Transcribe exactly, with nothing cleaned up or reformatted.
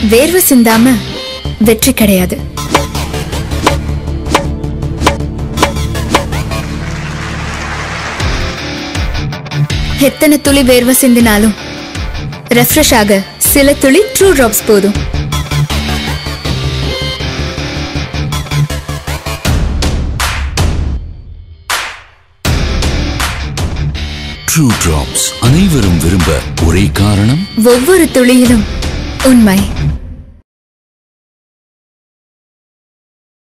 வேர்வை சிந்தாம வெற்றி கிடையாது. எத்தனை துளி வேர்வை சிந்தினாலும் ரெஃப்ரெஷ் ஆக சில துளி ட்ரூ டிராப்ஸ் போதும். ட்ரூ டிராப்ஸ் அனைவரும் விரும்ப ஒரே காரணம், ஒவ்வொரு துளியிலும் உண்மை.